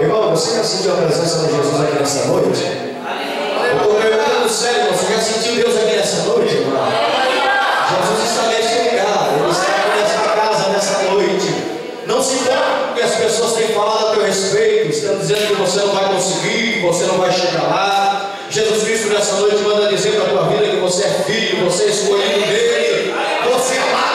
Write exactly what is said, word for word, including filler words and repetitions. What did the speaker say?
Irmão, você já sentiu a presença de Jesus aqui nessa noite? Eu estou perguntando sério, você já sentiu Deus aqui nessa noite, irmão? Jesus está neste lugar, Ele está aqui nessa casa, nessa noite. Não se importa com o que as pessoas têm falado a teu respeito, estão dizendo que você não vai conseguir, que você não vai chegar lá. Jesus Cristo nessa noite manda dizer para a tua vida que você é filho, você é escolhido dele, você é amado.